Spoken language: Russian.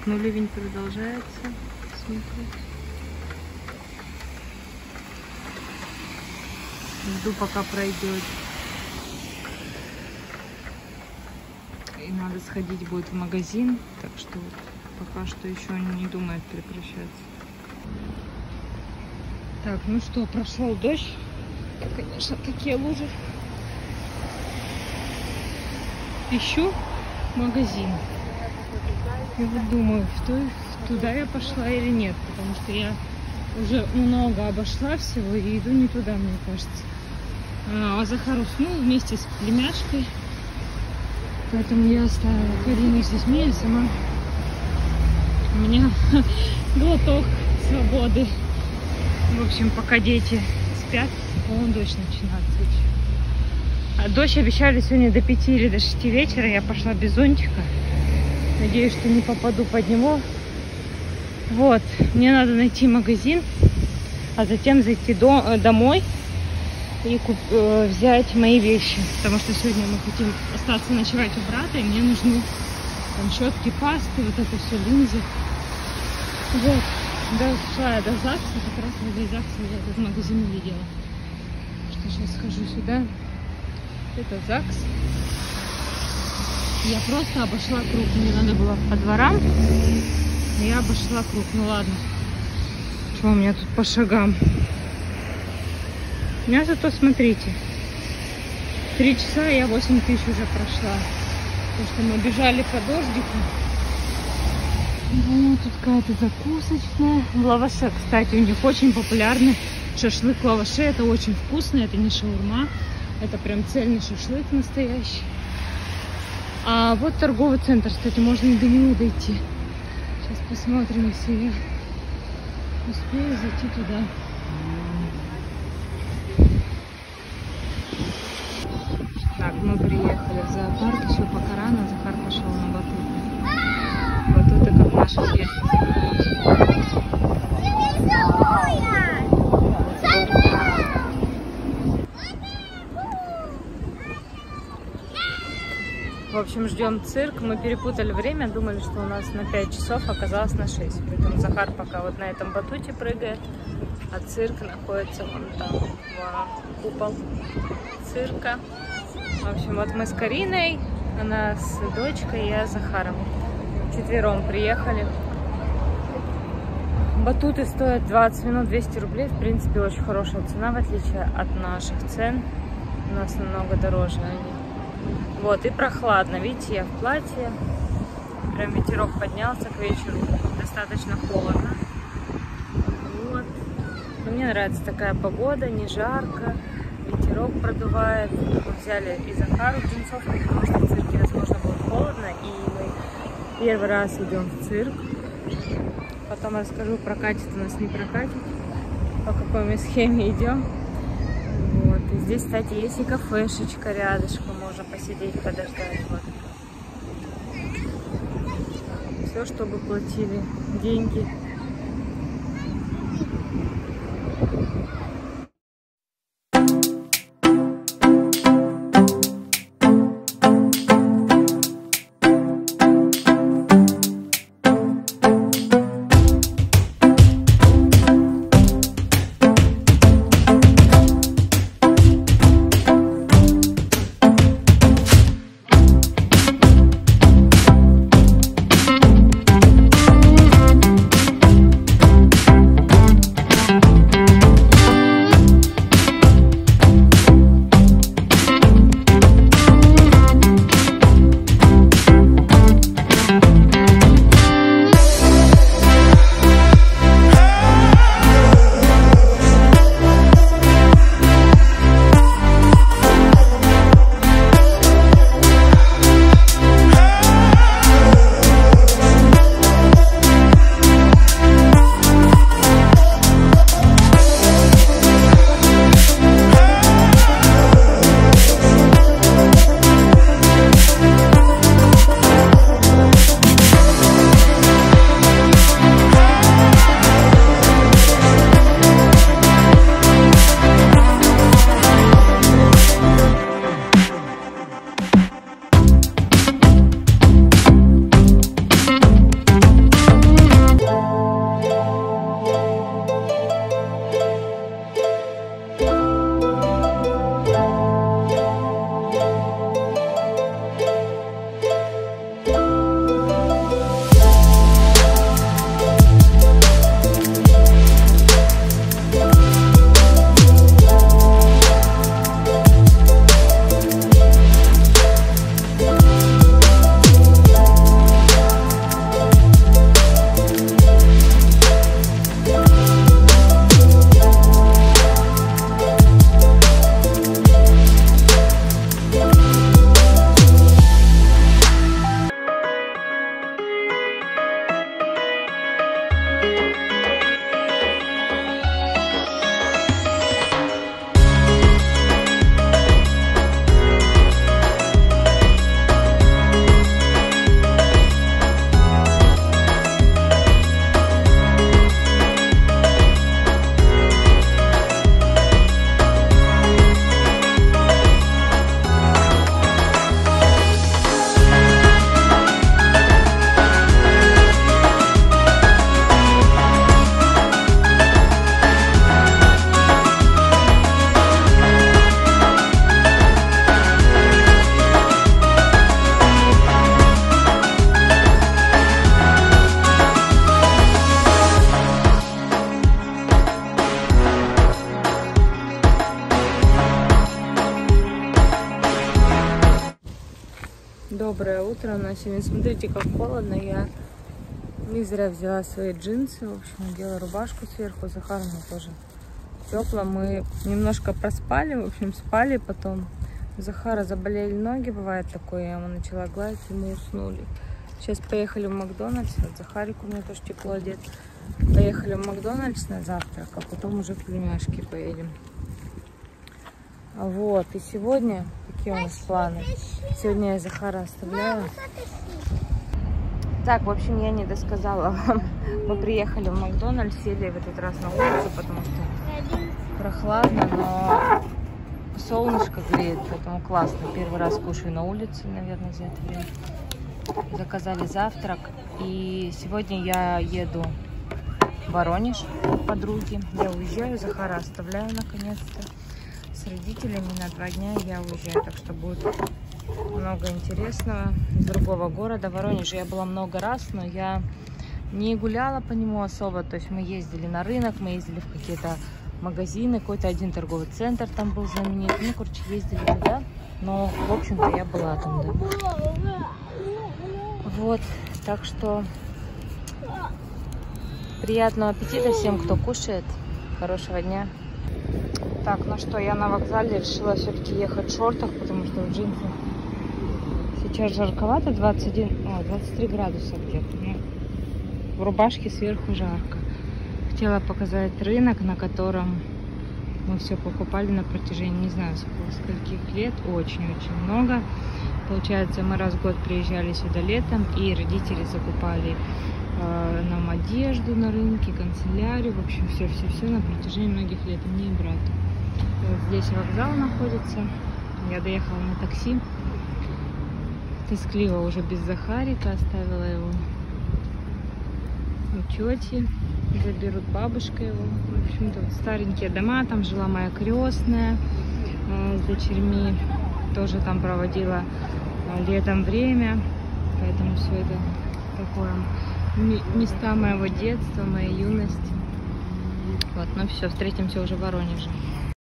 но ливень продолжается. Смотрите. Жду, пока пройдет. И надо сходить будет в магазин, так что пока что еще не думает прекращаться. Так, ну что, прошел дождь. Конечно, такие лужи. Ищу магазин. И вот думаю, туда я пошла или нет, потому что я уже много обошла всего и иду не туда, мне кажется. А Захар уснул вместе с племяшкой, поэтому я оставила Карину с детьми, а сама у меня глоток свободы. В общем, пока дети спят, вон дождь начинается еще. А дождь обещали сегодня до 5 или до 6 вечера. Я пошла без зонтика. Надеюсь, что не попаду под него. Вот, мне надо найти магазин, а затем зайти домой и взять мои вещи. Потому что сегодня мы хотим остаться ночевать у брата, и мне нужны там щетки, пасты, вот это все, линзы. Вот, дошла я до ЗАГСа, как раз возле ЗАГСа я этот магазин увидела. Что сейчас схожу сюда. Это ЗАГС. Я просто обошла круг. Мне надо было по дворам. Я обошла круг. Ну ладно. Что у меня тут по шагам? У меня зато, смотрите, 3 часа, и я 8 тысяч уже прошла. Потому что мы бежали по дождику. Ну, тут какая-то закусочная. В лаваше, кстати, у них очень популярный шашлык в лаваше. Это очень вкусно. Это не шаурма. Это прям цельный шашлык настоящий. А вот торговый центр, кстати, можно и до него дойти. Сейчас посмотрим, если я успею зайти туда. Так, мы приехали в зоопарк, еще пока рано. Захар пошел на батуты. Батуты как наши дети. В общем, ждем цирк. Мы перепутали время, думали, что у нас на 5 часов, оказалось на 6. Поэтому Захар пока вот на этом батуте прыгает, а цирк находится вон там. Вон он, купол цирка. В общем, вот мы с Кариной, она с дочкой, я с Захаром. Вчетвером приехали. Батуты стоят 20 минут 200 рублей. В принципе, очень хорошая цена, в отличие от наших цен. У нас намного дороже они. Вот, и прохладно. Видите, я в платье. Прям ветерок поднялся к вечеру. Достаточно холодно. Вот. Но мне нравится такая погода, не жарко. Ветерок продувает. Мы взяли и Захару джинсовку, потому что в цирке, возможно, будет холодно. И мы первый раз идем в цирк. Потом расскажу, прокатит у нас, не прокатит. По какой мы схеме идем. Вот. И здесь, кстати, есть и кафешечка рядышком. Можно посидеть, подождать. Вот. Все, чтобы платили деньги. утро. Но сегодня, смотрите, как холодно. Я не зря взяла свои джинсы. В общем, надела рубашку сверху. Захар мне тоже тепло. Мы немножко проспали. В общем, спали. Потом у Захара заболели ноги. Бывает такое. Я ему начала гладить, и мы уснули. Сейчас поехали в Макдональдс. Вот Захарик у меня тоже тепло одет. Поехали в Макдональдс на завтрак, а потом уже в племяшки поедем. Вот, и сегодня, какие у нас планы? Сегодня я Захара оставляю. Так, в общем, я не досказала вам. Мы приехали в Макдональдс, сели в этот раз на улицу, потому что прохладно, но солнышко греет, поэтому классно. Первый раз кушаю на улице, наверное, за это время. Заказали завтрак, и сегодня я еду в Воронеж к подруге. Я уезжаю, Захара оставляю наконец-то. С родителями на 2 дня я уезжаю, так что будет много интересного из другого города. В Воронеже я была много раз, но я не гуляла по нему особо. То есть мы ездили на рынок, мы ездили в какие-то магазины, какой-то один торговый центр там был знаменит. Ну, короче, ездили туда, но, в общем-то, я была там, да. Вот, так что приятного аппетита всем, кто кушает. Хорошего дня. Так, ну что, я на вокзале решила все-таки ехать в шортах, потому что в джинсах сейчас жарковато, 23 градуса где-то. Ну, в рубашке сверху жарко. Хотела показать рынок, на котором мы все покупали на протяжении, не знаю, скольких лет, очень-очень много. Получается, мы раз в год приезжали сюда летом, и родители закупали нам одежду на рынке, канцелярию, в общем, все на протяжении многих лет, мне и брату. Вот здесь вокзал находится, я доехала на такси, тоскливо уже без Захарика, оставила его у тети, заберут бабушка его. В общем-то, вот старенькие дома, там жила моя крестная с дочерьми, тоже там проводила летом время, поэтому все это такое места моего детства, моей юности. Вот, ну все, встретимся уже в Воронеже.